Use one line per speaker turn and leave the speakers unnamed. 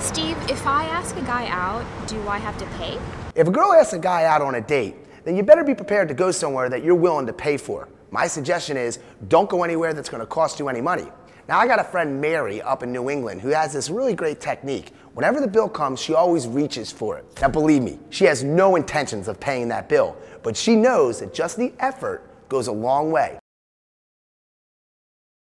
Steve, if I ask a guy out, do I have to pay?
If a girl asks a guy out on a date, then you better be prepared to go somewhere that you're willing to pay for. My suggestion is don't go anywhere that's going to cost you any money. Now, I got a friend, Mary, up in New England who has this really great technique. Whenever the bill comes, she always reaches for it. Now, believe me, she has no intentions of paying that bill, but she knows that just the effort goes a long way.